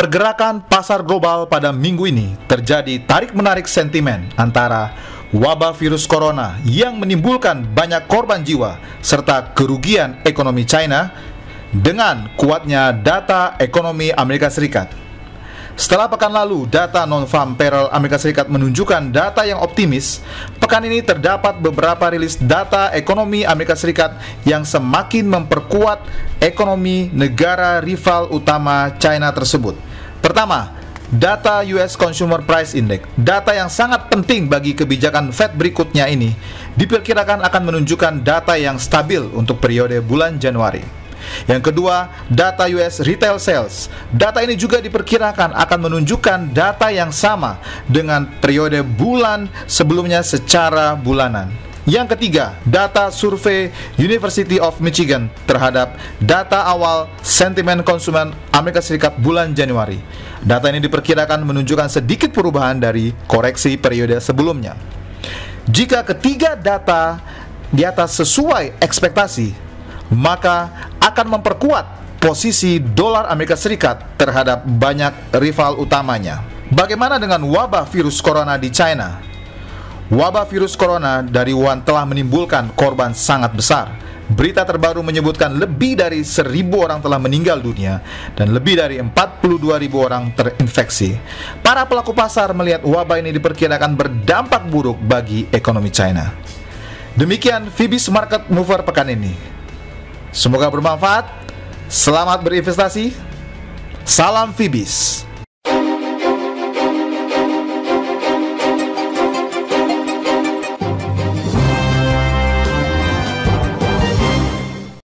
Pergerakan pasar global pada minggu ini terjadi tarik-menarik sentimen antara wabah virus corona yang menimbulkan banyak korban jiwa serta kerugian ekonomi China dengan kuatnya data ekonomi Amerika Serikat. Setelah pekan lalu, data non-farm payroll Amerika Serikat menunjukkan data yang optimis, pekan ini terdapat beberapa rilis data ekonomi Amerika Serikat yang semakin memperkuat ekonomi negara rival utama China tersebut. Pertama, data US Consumer Price Index, data yang sangat penting bagi kebijakan Fed berikutnya ini, diperkirakan akan menunjukkan data yang stabil untuk periode bulan Januari. Yang kedua, data US Retail Sales. Data ini juga diperkirakan akan menunjukkan data yang sama dengan periode bulan sebelumnya secara bulanan. Yang ketiga, data survei University of Michigan terhadap data awal sentimen konsumen Amerika Serikat bulan Januari. Data ini diperkirakan menunjukkan sedikit perubahan dari koreksi periode sebelumnya. Jika ketiga data di atas sesuai ekspektasi, maka akan memperkuat posisi dolar Amerika Serikat terhadap banyak rival utamanya. Bagaimana dengan wabah virus corona di China? Wabah virus corona dari Wuhan telah menimbulkan korban sangat besar. Berita terbaru menyebutkan lebih dari 1.000 orang telah meninggal dunia dan lebih dari 42.000 orang terinfeksi. Para pelaku pasar melihat wabah ini diperkirakan berdampak buruk bagi ekonomi China. Demikian Fibis Market Mover pekan ini. Semoga bermanfaat. Selamat berinvestasi. Salam Fibis.